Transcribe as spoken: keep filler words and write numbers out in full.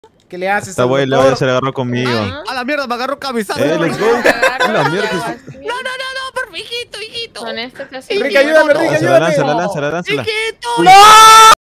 ¿Qué le haces Está al bueno, doctor? ya se le agarró conmigo. Ay, a la mierda, me agarró cabezazo. Eh, let's go. A la mierda. No, no, no, no, por hijito, hijito. Con este te hace Enrique, ayúdame, Enrique, Lánzala, ayúdame. lánzala, lánzala, lánzala. Hijito. ¡No!